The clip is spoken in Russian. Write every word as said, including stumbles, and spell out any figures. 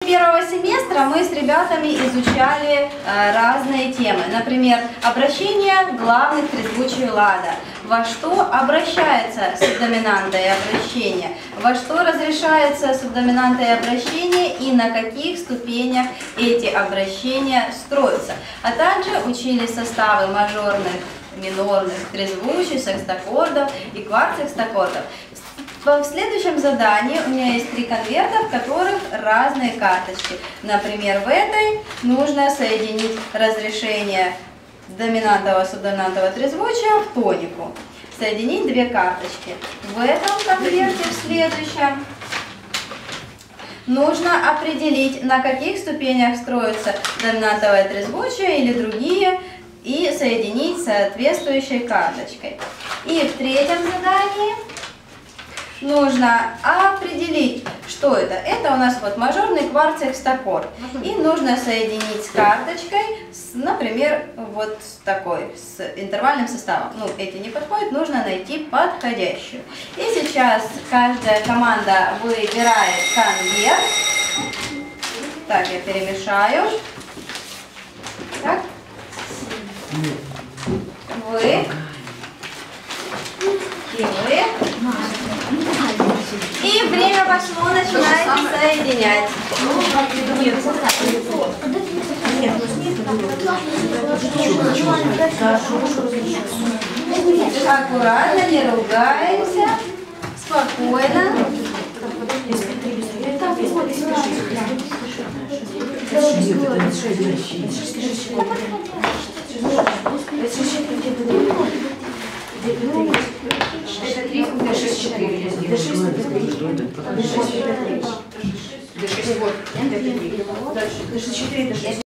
первого семестра мы с ребятами изучали э, разные темы. Например, обращение главных трезвучий лада. Во что обращается субдоминанта и обращение, во что разрешается субдоминанта и обращение и на каких ступенях эти обращения строятся. А также учили составы мажорных, минорных, трезвучий, секстаккордов и кварт-секстаккордов. В следующем задании у меня есть три конверта, в которых разные карточки. Например, в этой нужно соединить разрешение доминантового субдоминантового трезвучия в тонику. Соединить две карточки. В этом конверте, в следующем, нужно определить, на каких ступенях строится доминантовое трезвучие или другие, и соединить соответствующей карточкой. И в третьем задании нужно определить, что это. Это у нас вот мажорный кварт-секстаккорд. И нужно соединить с карточкой, с, например, вот с такой, с интервальным составом. Ну, эти не подходят, нужно найти подходящую. И сейчас каждая команда выбирает конверт. Так, я перемешаю. Так. Вы. И вы. И время пошло, начинаете соединять. Аккуратно, не ругаемся, спокойно. Это три, д шесть, четыре. д шесть, д шесть, вот. д шесть, четыре, д шесть.